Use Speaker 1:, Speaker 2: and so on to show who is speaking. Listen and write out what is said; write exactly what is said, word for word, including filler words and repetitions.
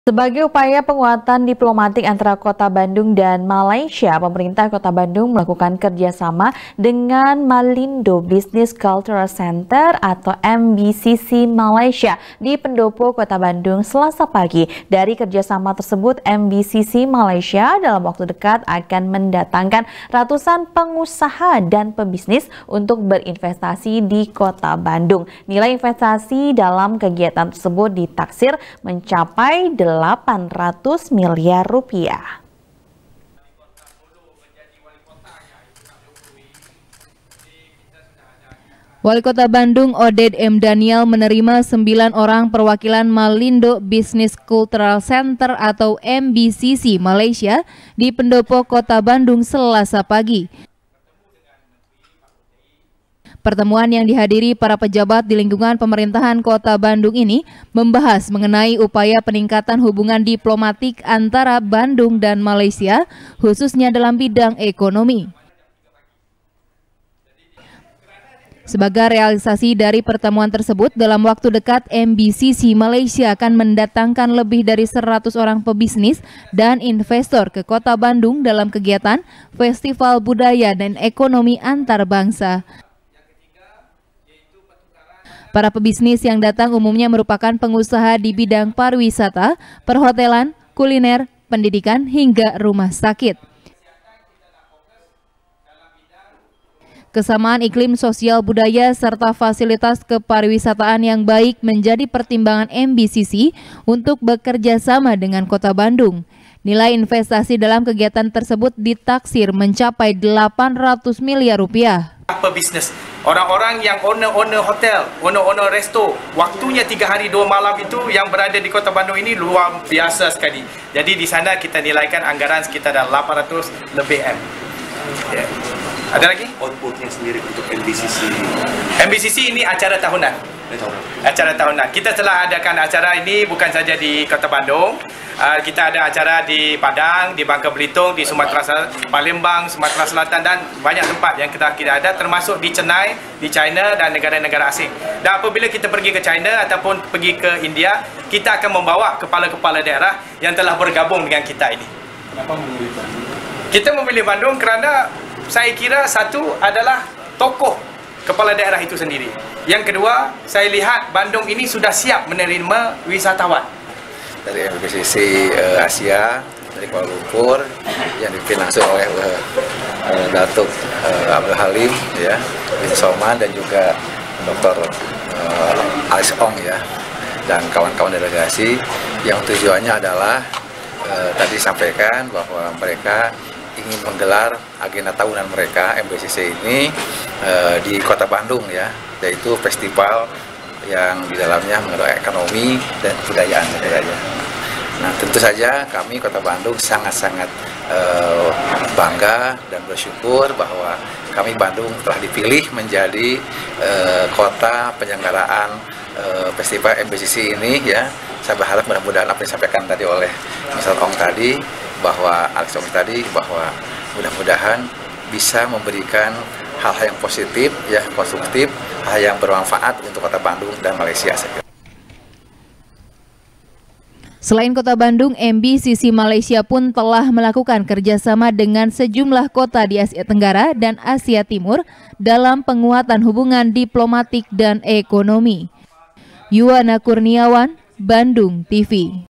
Speaker 1: Sebagai upaya penguatan diplomatik antara Kota Bandung dan Malaysia, pemerintah Kota Bandung melakukan kerjasama dengan Malindo Business Cultural Center atau M B C C Malaysia di Pendopo, Kota Bandung, Selasa pagi. Dari kerjasama tersebut, M B C C Malaysia dalam waktu dekat akan mendatangkan ratusan pengusaha dan pebisnis untuk berinvestasi di Kota Bandung. Nilai investasi dalam kegiatan tersebut ditaksir mencapai delapan ratus miliar rupiah.
Speaker 2: Wali Kota Bandung Oded M. Daniel menerima sembilan orang perwakilan Malindo Business Cultural Center atau M B C C Malaysia di Pendopo, Kota Bandung, Selasa pagi. Pertemuan yang dihadiri para pejabat di lingkungan pemerintahan Kota Bandung ini membahas mengenai upaya peningkatan hubungan diplomatik antara Bandung dan Malaysia, khususnya dalam bidang ekonomi. Sebagai realisasi dari pertemuan tersebut, dalam waktu dekat M B C C Malaysia akan mendatangkan lebih dari seratus orang pebisnis dan investor ke Kota Bandung dalam kegiatan Festival Budaya dan Ekonomi Antar Bangsa. Para pebisnis yang datang umumnya merupakan pengusaha di bidang pariwisata, perhotelan, kuliner, pendidikan, hingga rumah sakit. Kesamaan iklim sosial budaya serta fasilitas kepariwisataan yang baik menjadi pertimbangan M B C C untuk bekerja sama dengan Kota Bandung. Nilai investasi dalam kegiatan tersebut ditaksir mencapai delapan ratus miliar rupiah.
Speaker 3: Pebisnis, orang-orang yang owner-owner hotel, owner-owner resto, waktunya tiga hari dua malam itu yang berada di Kota Bandung ini luar biasa sekali. Jadi di sana kita nilaikan anggaran sekitar delapan ratus lebih M. Yeah. Ada lagi?
Speaker 4: Outputnya sendiri untuk M B C C.
Speaker 3: M B C C ini acara tahunan. Acara tahunan. Kita telah adakan acara ini bukan saja di Kota Bandung. Uh, kita ada acara di Padang, di Bangka Belitung, di Sumatera Selatan, Palembang, Sumatera Selatan, dan banyak tempat yang kita, kita ada, termasuk di Chennai, di China dan negara-negara asing. Dan apabila kita pergi ke China ataupun pergi ke India, kita akan membawa kepala-kepala daerah yang telah bergabung dengan kita ini.
Speaker 4: Kenapa memilih Bandung?
Speaker 3: Kita memilih Bandung kerana saya kira satu adalah tokoh kepala daerah itu sendiri. Yang kedua, saya lihat Bandung ini sudah siap menerima wisatawan.
Speaker 5: Dari M B C C uh, Asia, dari Kuala Lumpur, yang dipimpin langsung oleh uh, uh, Datuk uh, Abdul Halim, ya, bin Soman, dan juga Doktor uh, Alex Ong, ya, dan kawan-kawan delegasi, yang tujuannya adalah uh, tadi sampaikan bahwa mereka ingin menggelar agenda tahunan mereka M B C C ini uh, di Kota Bandung, ya, yaitu festival yang di dalamnya mengenai ekonomi dan kebudayaan. Nah, tentu saja kami Kota Bandung sangat-sangat uh, bangga dan bersyukur bahwa kami Bandung telah dipilih menjadi uh, kota penyelenggaraan uh, festival M B C C ini, ya. Saya berharap mudah-mudahan apa yang disampaikan tadi oleh Mister Ong tadi, bahwa Alex Ong tadi, bahwa mudah-mudahan bisa memberikan hal-hal yang positif, ya, konstruktif, hal yang bermanfaat untuk Kota Bandung dan Malaysia.
Speaker 2: Selain Kota Bandung, M B C C Malaysia pun telah melakukan kerjasama dengan sejumlah kota di Asia Tenggara dan Asia Timur dalam penguatan hubungan diplomatik dan ekonomi. Yuwana Kurniawan, Bandung T V.